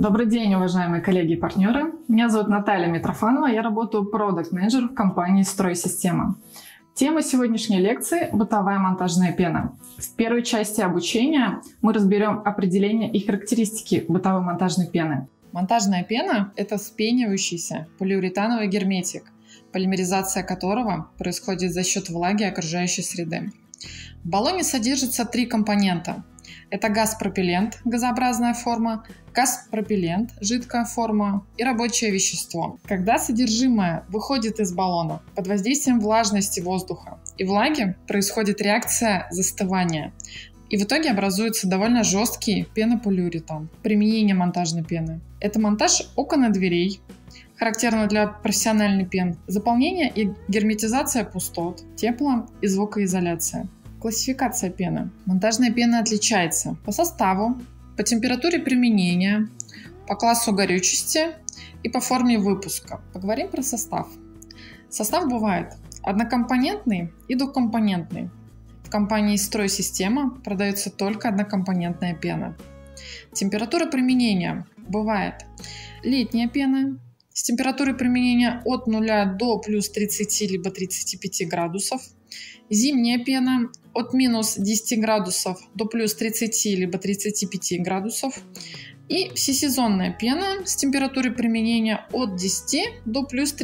Добрый день, уважаемые коллеги и партнеры. Меня зовут Наталья Митрофанова, я работаю продакт-менеджером в компании «Стройсистема». Тема сегодняшней лекции – бытовая монтажная пена. В первой части обучения мы разберем определение и характеристики бытовой монтажной пены. Монтажная пена – это вспенивающийся полиуретановый герметик, полимеризация которого происходит за счет влаги окружающей среды. В баллоне содержится три компонента. Это газ-пропеллент, газообразная форма, газ-пропеллент, жидкая форма и рабочее вещество. Когда содержимое выходит из баллона под воздействием влажности воздуха и влаги, происходит реакция застывания. И в итоге образуется довольно жесткий пенополиуретан. Применение монтажной пены. Это монтаж окон и дверей, характерно для профессиональной пен, заполнение и герметизация пустот, тепло- и звукоизоляция. Классификация пены. Монтажная пена отличается по составу, по температуре применения, по классу горючести и по форме выпуска. Поговорим про состав. Состав бывает однокомпонентный и двухкомпонентный. В компании «Стройсистема» продается только однокомпонентная пена. Температура применения бывает летняя пена с температурой применения от 0 до плюс 30 либо 35 градусов, зимняя пена от минус 10 градусов до плюс 30 либо 35 градусов и всесезонная пена с температурой применения от 10 до плюс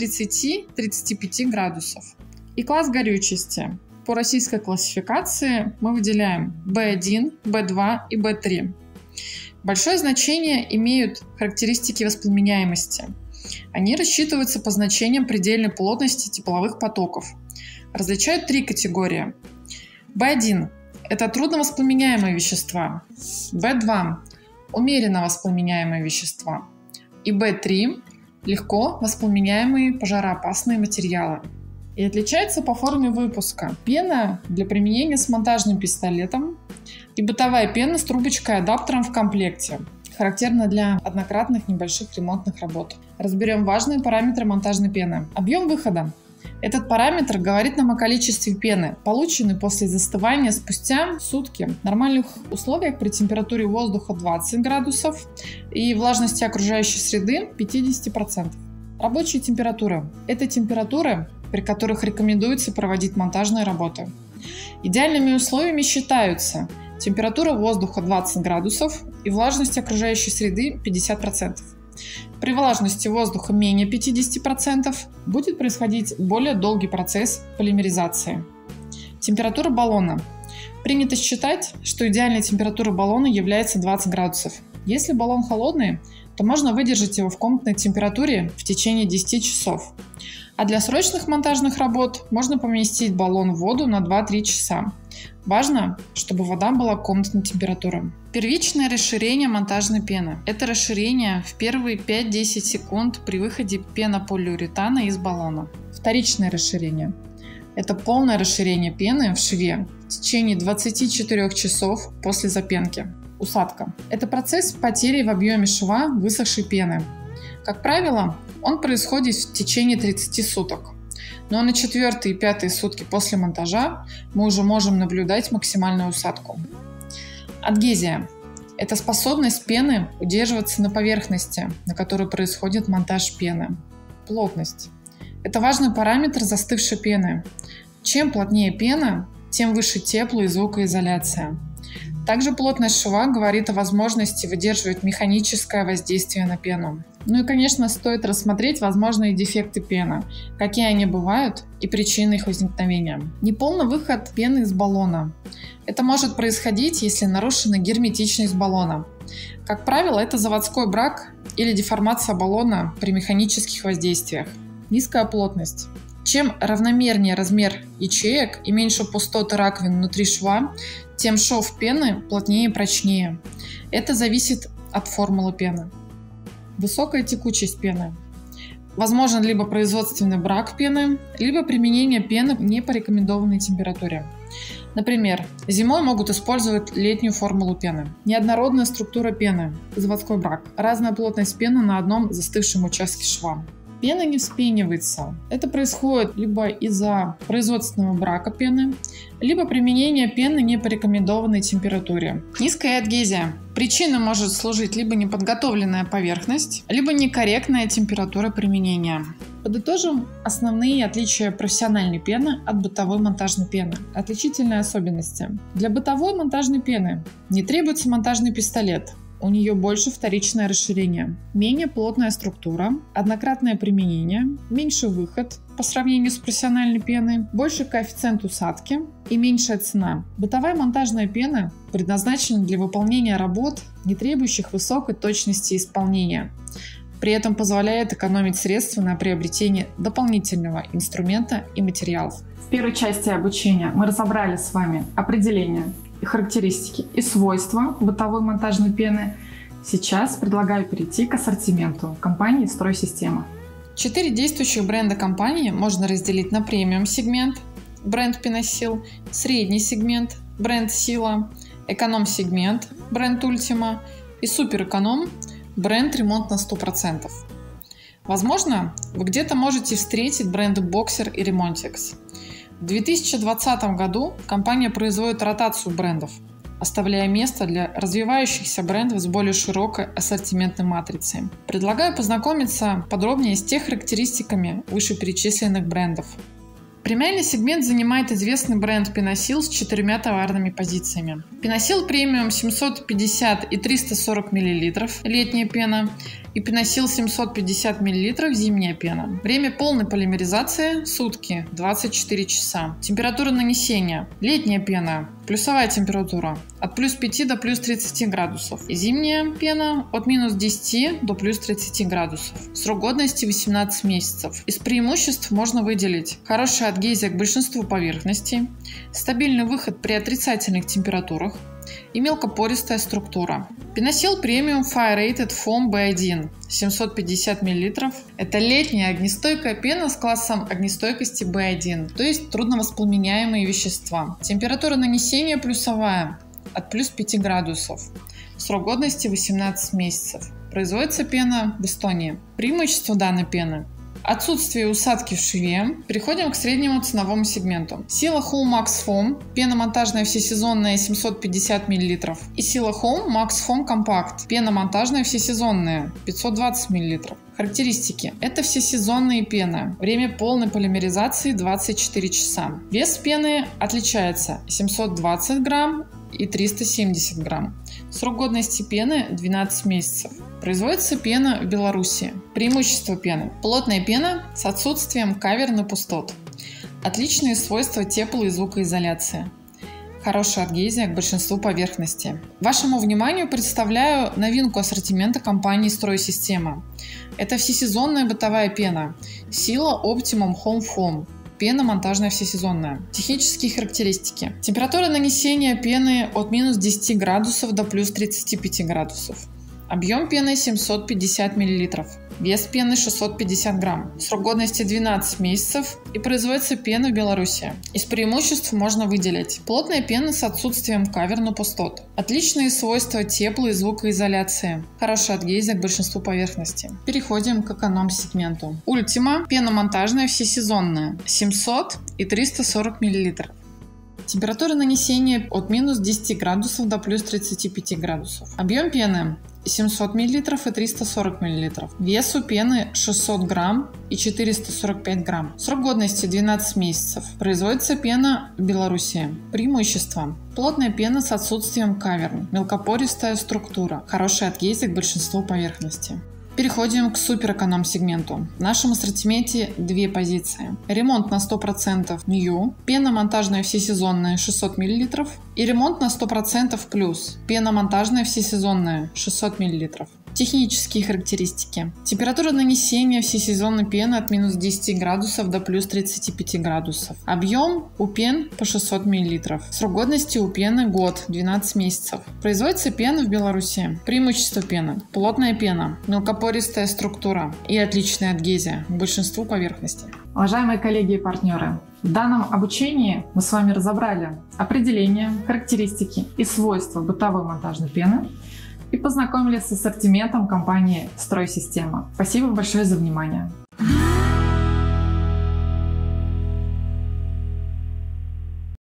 30-35 градусов. И класс горючести. По российской классификации мы выделяем B1, B2 и B3. Большое значение имеют характеристики воспламеняемости. Они рассчитываются по значениям предельной плотности тепловых потоков. Различают три категории. B1 – это трудновоспламеняемые вещества. B2 – умеренно воспламеняемые вещества. И B3 – легко воспламеняемые пожароопасные материалы. И отличается по форме выпуска. Пена для применения с монтажным пистолетом и бытовая пена с трубочкой-адаптером в комплекте. Характерно для однократных небольших ремонтных работ. Разберем важные параметры монтажной пены. Объем выхода. Этот параметр говорит нам о количестве пены, полученной после застывания спустя сутки. В нормальных условиях при температуре воздуха 20 градусов и влажности окружающей среды 50%. Рабочие температуры. Это температуры, при которых рекомендуется проводить монтажные работы. Идеальными условиями считаются температура воздуха 20 градусов и влажность окружающей среды 50%. При влажности воздуха менее 50% будет происходить более долгий процесс полимеризации. Температура баллона. Принято считать, что идеальной температурой баллона является 20 градусов. Если баллон холодный, то можно выдержать его в комнатной температуре в течение 10 часов. А для срочных монтажных работ можно поместить баллон в воду на 2-3 часа. Важно, чтобы вода была комнатной температуры. Первичное расширение монтажной пены. Это расширение в первые 5-10 секунд при выходе пенополиуретана из баллона. Вторичное расширение. Это полное расширение пены в шве в течение 24 часов после запенки. Усадка. Это процесс потери в объеме шва высохшей пены. Как правило, он происходит в течение 30 суток. Но на 4-е и 5-е сутки после монтажа мы уже можем наблюдать максимальную усадку. Адгезия – это способность пены удерживаться на поверхности, на которой происходит монтаж пены. Плотность – это важный параметр застывшей пены. Чем плотнее пена, тем выше тепло- и звукоизоляция. Также плотность шва говорит о возможности выдерживать механическое воздействие на пену. Ну и, конечно, стоит рассмотреть возможные дефекты пены, какие они бывают и причины их возникновения. Неполный выход пены из баллона. Это может происходить, если нарушена герметичность баллона. Как правило, это заводской брак или деформация баллона при механических воздействиях. Низкая плотность. Чем равномернее размер ячеек и меньше пустоты раковин внутри шва, тем шов пены плотнее и прочнее. Это зависит от формулы пены. Высокая текучесть пены. Возможен либо производственный брак пены, либо применение пены не по рекомендованной температуре. Например, зимой могут использовать летнюю формулу пены. Неоднородная структура пены, заводской брак, разная плотность пены на одном застывшем участке шва. Пена не вспенивается. Это происходит либо из-за производственного брака пены, либо применения пены не по рекомендованной температуре. Низкая адгезия. Причиной может служить либо неподготовленная поверхность, либо некорректная температура применения. Подытожим основные отличия профессиональной пены от бытовой монтажной пены. Отличительные особенности. Для бытовой монтажной пены не требуется монтажный пистолет. У нее больше вторичное расширение, менее плотная структура, однократное применение, меньше выход по сравнению с профессиональной пеной, больше коэффициент усадки и меньшая цена. Бытовая монтажная пена предназначена для выполнения работ, не требующих высокой точности исполнения. При этом позволяет экономить средства на приобретение дополнительного инструмента и материалов. В первой части обучения мы разобрали с вами определение, и характеристики и свойства бытовой монтажной пены. Сейчас предлагаю перейти к ассортименту компании «Стройсистема». 4 действующих бренда компании можно разделить на премиум-сегмент, бренд Пеносил, средний сегмент, бренд Сила, эконом-сегмент, бренд Ультима и суперэконом, бренд Ремонт на 100%. Возможно, вы где-то можете встретить бренды Боксер и Ремонтекс. В 2020 году компания производит ротацию брендов, оставляя место для развивающихся брендов с более широкой ассортиментной матрицей. Предлагаю познакомиться подробнее с тех характеристиками вышеперечисленных брендов. Премиальный сегмент занимает известный бренд Пеносил с 4 товарными позициями. Пеносил премиум 750 и 340 мл летняя пена и Пеносил 750 мл зимняя пена. Время полной полимеризации – сутки, 24 часа. Температура нанесения. Летняя пена – плюсовая температура от плюс 5 до плюс 30 градусов. И зимняя пена от минус 10 до плюс 30 градусов. Срок годности 18 месяцев. Из преимуществ можно выделить хорошая адгезия к большинству поверхностей, стабильный выход при отрицательных температурах и мелкопористая структура. Пеносил премиум Fire Rated Foam B1 750 мл. Это летняя огнестойкая пена с классом огнестойкости B1, то есть трудновоспламеняемые вещества. Температура нанесения плюсовая от плюс 5 градусов. Срок годности 18 месяцев. Производится пена в Эстонии. Преимущество данной пены: отсутствие усадки в шве. Переходим к среднему ценовому сегменту. Сила Home Max Foam, пена монтажная всесезонная 750 мл. И Сила Home Max Foam Compact, пена монтажная всесезонная 520 мл. Характеристики. Это всесезонные пены. Время полной полимеризации 24 часа. Вес пены отличается: 720 грамм и 370 грамм. Срок годности пены 12 месяцев. Производится пена в Беларуси. Преимущество пены: плотная пена с отсутствием каверн и пустот. Отличные свойства тепло- и звукоизоляции. Хорошая адгезия к большинству поверхностей. Вашему вниманию представляю новинку ассортимента компании «Стройсистема». Это всесезонная бытовая пена Сила Optimum Home Foam. Пена монтажная всесезонная. Технические характеристики. Температура нанесения пены от минус 10 градусов до плюс 35 градусов. Объем пены 750 мл. Вес пены 650 грамм. Срок годности 12 месяцев. И производится пена в Беларуси. Из преимуществ можно выделить: плотная пена с отсутствием каверн и пустот. Отличные свойства тепло- и звукоизоляции. Хорошая адгезия к большинству поверхностей. Переходим к эконом-сегменту. Ультима. Пена монтажная всесезонная 700 и 340 мл. Температура нанесения от минус 10 градусов до плюс 35 градусов. Объем пены 700 мл и 340 мл. Вес у пены 600 грамм и 445 грамм. Срок годности 12 месяцев. Производится пена в Беларуси. Преимущества: плотная пена с отсутствием каверн, мелкопористая структура, хорошая адгезия к большинству поверхностей. Переходим к суперэконом-сегменту. В нашем ассортименте 2 позиции. Ремонт на 100% New, пена монтажная всесезонная 600 мл и ремонт на 100% плюс, пена монтажная всесезонная 600 мл. Технические характеристики. Температура нанесения всесезонной пены от минус 10 градусов до плюс 35 градусов. Объем у пен по 600 мл. Срок годности у пены год, 12 месяцев. Производится пена в Беларуси. Преимущество пены: плотная пена, мелкопористая структура и отличная адгезия к большинству поверхностей. Уважаемые коллеги и партнеры, в данном обучении мы с вами разобрали определение, характеристики и свойства бытовой монтажной пены и познакомились с ассортиментом компании «Стройсистема». Спасибо большое за внимание. Пока.